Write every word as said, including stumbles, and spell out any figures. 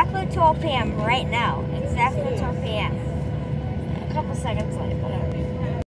exactly twelve p m right now. Exactly twelve p m A couple seconds late, whatever.